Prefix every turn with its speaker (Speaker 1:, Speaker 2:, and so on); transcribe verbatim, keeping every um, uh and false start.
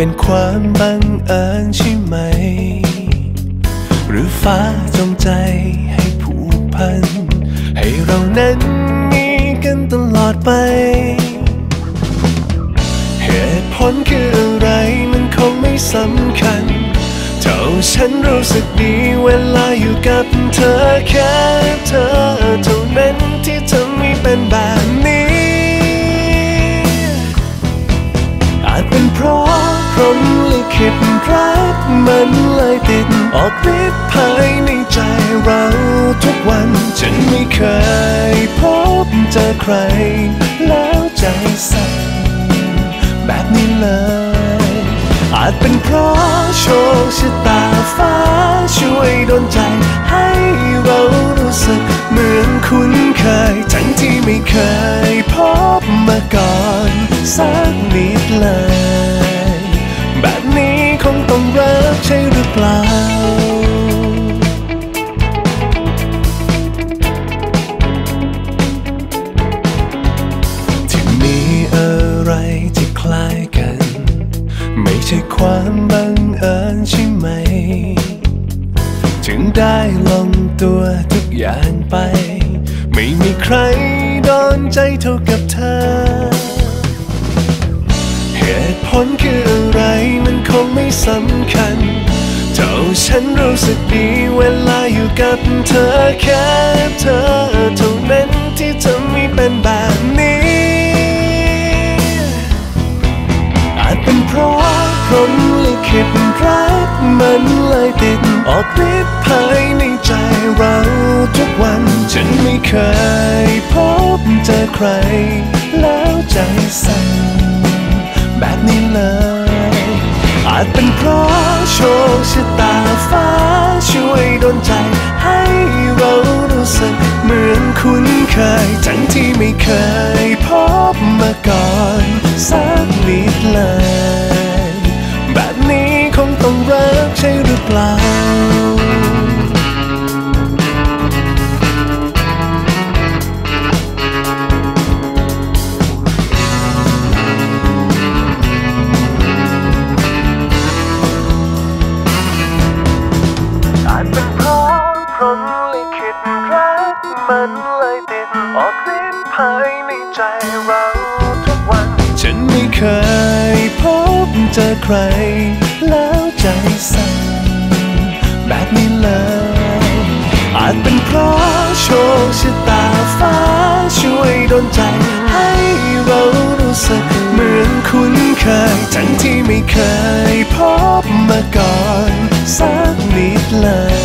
Speaker 1: เป็นความบังเอิญใช่ไหมหรือฟ้าจงใจให้ผูกพันให้เรานั้นมีกันตลอดไปเหตุผลคืออะไรมันคงไม่สำคัญเท่าฉันรู้สึกดีเวลาอยู่กับเธอแค่เธอเท่านั้นที่ทำให้เป็นแบบนี้อาจเป็นเพราะพรหมลิขิตรักมันเลยติดออกฤทธิ์ภายในใจเราทุกวันฉันไม่เคยพบเจอใครแล้วใจสั่นแบบนี้เลยอาจเป็นเพราะโชคชะตาฟ้าช่วยดลใจให้เรารู้สึกเหมือนคุ้นเคยทั้งที่ไม่เคยพบมาก่อนสักนิดเลยแบบนี้คงต้องรักใช่หรือเปล่าที่มีอะไรที่คล้ายกันไม่ใช่ความบังเอิญใช่ไหมถึงได้ลงตัวทุกอย่างไปไม่มีใครโดนใจเท่ากับเธอเหตุผลคืออะไรมันคงไม่สำคัญเท่าฉันรู้สึกดีเวลาอยู่กับเธอแค่เธอเท่านั้นที่ทำให้เป็นแบบนี้อาจเป็นเพราะพรหมลิขิตรักมันเลยติดออกฤทธิ์ภายในใจเราทุกวันฉันไม่เคยพบเจอใครแล้วใจสั่นแบบนี้เลยอาจเป็นเพราะโชคชะตาฟ้าช่วยดลใจให้เรารู้สึกเหมือนคุ้นเคยทั้งที่ไม่เคยพบมาก่อนสักนิดเลยแบบนี้คงต้องรักใช่หรือเปล่าอาจเป็นเพราะพรหมลิขิตรักมันเลยติดออกฤทธิ์ภายในใจเราทุกวันฉันไม่เคยพบเจอใครแล้วใจสั่นแบบนี้เลยอาจเป็นเพราะโชคชะตาฟ้าช่วยดลใจให้เรารู้สึกเหมือนคุ้นเคยทั้งที่ไม่เคยพบมาก่อนสักนิดเลย